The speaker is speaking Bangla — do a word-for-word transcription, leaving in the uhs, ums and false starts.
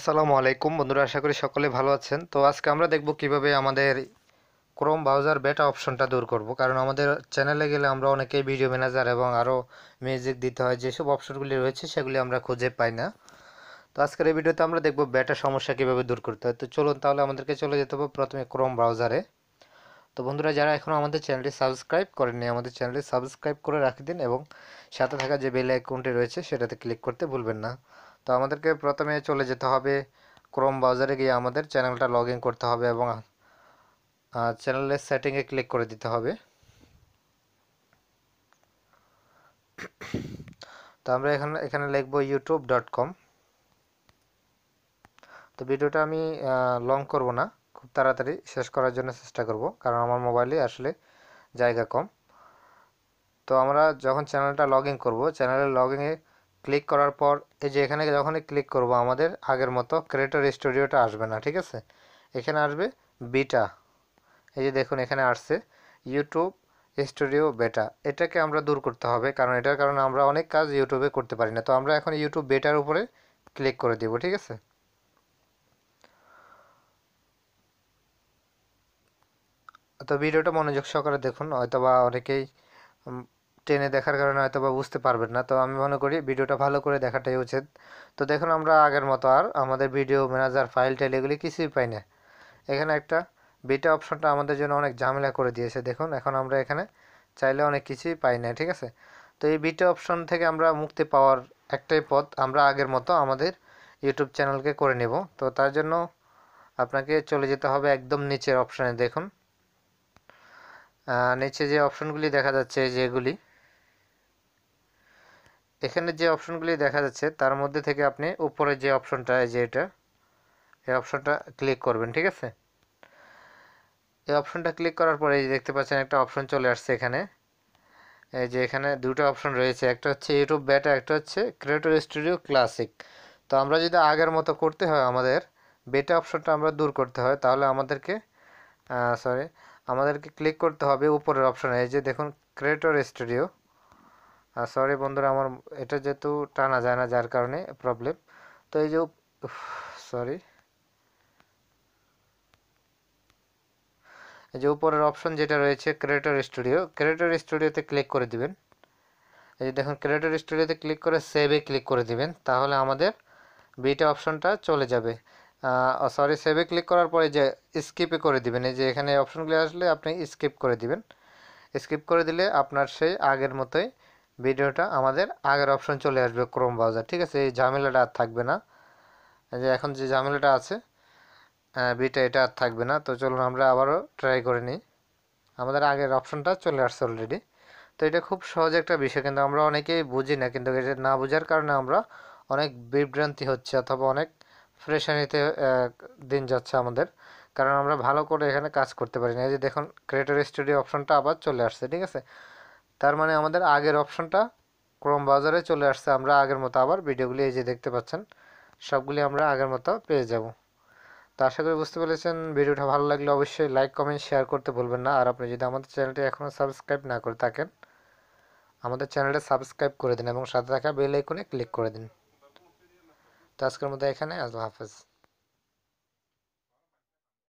আসসালামু আলাইকুম বন্ধুরা, আশা করি সকলে ভালো আছেন। তো আজকে আমরা দেখব কিভাবে আমাদের ক্রোম ব্রাউজার বেটা অপশনটা দূর করব। কারণ আমাদের চ্যানেলে গেলে আমরা অনেকেই ভিডিও ম্যানেজার এবং আরও মিউজিক দিতে হয়, যেসব অপশনগুলি রয়েছে সেগুলি আমরা খুঁজে পাই না। তো আজকের এই ভিডিওতে আমরা দেখব বেটা সমস্যা কিভাবে দূর করতে হয়। তো চলুন তাহলে আমাদেরকে চলে যেতে হবে প্রথমে ক্রোম ব্রাউজারে। তো বন্ধুরা, যারা এখনও আমাদের চ্যানেলটি সাবস্ক্রাইব করেননি, আমাদের চ্যানেলটি সাবস্ক্রাইব করে রাখে দিন এবং সাথে থাকা যে বেল আইকনটি রয়েছে সেটাতে ক্লিক করতে ভুলবেন না। তো আমাদেরকে প্রথমে চলে যেতে হবে ক্রোম ব্রাউজারে, গিয়ে আমাদের চ্যানেলটা লগ ইন করতে হবে এবং চ্যানেলের সেটিংয়ে ক্লিক করে দিতে হবে। তো আমরা এখানে এখানে লিখব ইউটিউব ডট কম। তো ভিডিওটা আমি লং করব না, খুব তাড়াতাড়ি শেষ করার জন্য চেষ্টা করব, কারণ আমার মোবাইলে আসলে জায়গা কম। তো আমরা যখন চ্যানেলটা লগ ইন করবো, চ্যানেলের লগ ইনে ক্লিক করার পর এই যে এখানে যখনই ক্লিক করব আমাদের আগের মতো ক্রিয়েটর স্টুডিওটা আসবে না, ঠিক আছে? এখানে আসবে বিটা। এই যে দেখুন এখানে আসছে ইউটিউব স্টুডিও বেটা। এটাকে আমরা দূর করতে হবে, কারণ এটার কারণে আমরা অনেক কাজ ইউটিউবে করতে পারি না। তো আমরা এখন ইউটিউব বেটার উপরে ক্লিক করে দিব, ঠিক আছে? তো ভিডিওটা মনোযোগ সহকারে দেখুন, হয়তোবা অনেকেই টেনে দেখার কারণে হয়তো বা বুঝতে পারবেন না। তো আমি মনে করি ভিডিওটা ভালো করে দেখাটাই উচিত। তো দেখুন আমরা আগের মতো আর আমাদের ভিডিও ম্যানেজার ফাইল টাইল এগুলি কিছুই পাই না। এখানে একটা বিটা অপশনটা আমাদের জন্য অনেক ঝামেলা করে দিয়েছে। দেখুন এখন আমরা এখানে চাইলে অনেক কিছুই পাই না, ঠিক আছে? তো এই বিটা অপশন থেকে আমরা মুক্তি পাওয়ার একটাই পথ, আমরা আগের মতো আমাদের ইউটিউব চ্যানেলকে করে নেব। তো তার জন্য আপনাকে চলে যেতে হবে একদম নিচের অপশানে। দেখুন নিচে যে অপশনগুলি দেখা যাচ্ছে, যেগুলি এখানে যে অপশনগুলি দেখা যাচ্ছে তার মধ্যে থেকে আপনি উপরে যে অপশনটা, এই যে এটা, এই অপশনটা ক্লিক করবেন, ঠিক আছে? এই অপশনটা ক্লিক করার পরে এই যে দেখতে পাচ্ছেন একটা অপশন চলে আসছে এখানে। এই যে এখানে দুটো অপশন রয়েছে, একটা হচ্ছে ইউটিউব বেটা, একটা হচ্ছে ক্রিয়েটর স্টুডিও ক্লাসিক। তো আমরা যদি আগের মতো করতে হয়, আমাদের বেটা অপশনটা আমরা দূর করতে হয়, তাহলে আমাদেরকে সরি আমাদেরকে ক্লিক করতে হবে উপরের অপশনে। এই যে দেখুন ক্রিয়েটর স্টুডিও। সরি বন্ধুরা, আমার এটা যেহেতু টানা যায় না যার কারণে প্রবলেম। তো এই যে সরি এই যে উপরের অপশন যেটা রয়েছে ক্রিয়েটর স্টুডিও, ক্রিয়েটর স্টুডিওতে ক্লিক করে দিবেন। এই যে দেখুন ক্রিয়েটর স্টুডিওতে ক্লিক করে সেভে ক্লিক করে দিবেন, তাহলে আমাদের বিটা অপশনটা চলে যাবে। সরি সেভে ক্লিক করার পরে যে স্কিপে করে দিবেন, এই যে এখানে অপশনগুলি আসলে আপনি স্কিপ করে দিবেন। স্কিপ করে দিলে আপনার সেই আগের মতোই ভিডিওটা আমাদের আগের অপশন চলে আসবে ক্রোম ব্রাউজার, ঠিক আছে? এই ঝামেলাটা আর থাকবে না। এই যে এখন যে ঝামেলাটা আছে বিটা, এটা আর থাকবে না। তো চলুন আমরা আবারও ট্রাই করে নিই। আমাদের আগের অপশনটা চলে আসছে অলরেডি। তো এটা খুব সহজ একটা বিষয়, কিন্তু আমরা অনেকেই বুঝি না, কিন্তু এটা না বোঝার কারণে আমরা অনেক বিভ্রান্তি হচ্ছে অথবা অনেক ফ্রেশানিতে দিন যাচ্ছে আমাদের, কারণ আমরা ভালো করে এখানে কাজ করতে পারি না। এই যে দেখুন ক্রিয়েটর স্টুডিও অপশনটা আবার চলে আসছে, ঠিক আছে? তার মানে আমাদের আগের অপশনটা ক্রোম ব্রাউজারে চলে আসছে। আমরা আগের মতো আবার ভিডিওগুলি এই যে দেখতে পাচ্ছেন সবগুলি আমরা আগের মতো পেয়ে যাব। তো আশা করি বুঝতে পেরেছেন। ভিডিওটা ভালো লাগলে অবশ্যই লাইক কমেন্ট শেয়ার করতে ভুলবেন না। আর আপনি যদি আমাদের চ্যানেলটি এখনও সাবস্ক্রাইব না করে থাকেন, আমাদের চ্যানেলটা সাবস্ক্রাইব করে দিন এবং সাথে থাকা বেল আইকনে ক্লিক করে দিন। তো আজকের মতো এখানে, আল্লাহ হাফেজ।